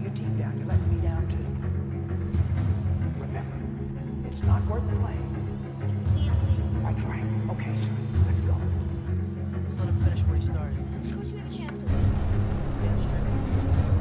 your team down. You're letting me down too. Remember, it's not worth playing. Please, please. That's right. Okay, sir. Let's go. Just let him finish what he started. Coach, we have a chance to win. Yeah, straight.